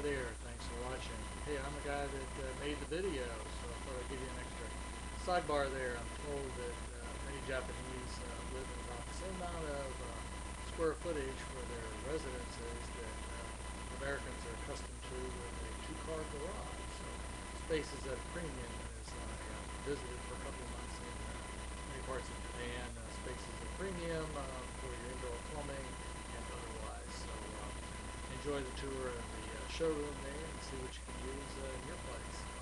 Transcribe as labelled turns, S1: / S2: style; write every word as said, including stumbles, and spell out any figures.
S1: Hi there, thanks for watching. Hey, I'm the guy that uh, made the video, so I thought I'd give you an extra sidebar there. I'm told that uh, many Japanese uh, live in about the same amount of uh, square footage for their residences that uh, Americans are accustomed to with a two-car garage. So space is at a premium as I uh, visited for a couple of months in uh, many parts of Japan. Uh, space is a premium uh, for your indoor plumbing and otherwise. So uh, enjoy the tour of the uh, showroom there and see what you can use uh, in your place.